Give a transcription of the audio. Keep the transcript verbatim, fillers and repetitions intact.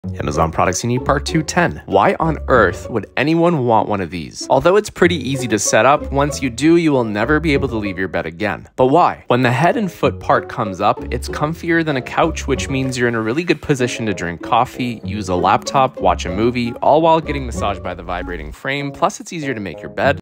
Amazon products you need part two ten. Why on earth would anyone want one of these? Although it's pretty easy to set up, once you do, you will never be able to leave your bed again. But why? When the head and foot part comes up, it's comfier than a couch, which means you're in a really good position to drink coffee, use a laptop, watch a movie, all while getting massaged by the vibrating frame. Plus, it's easier to make your bed.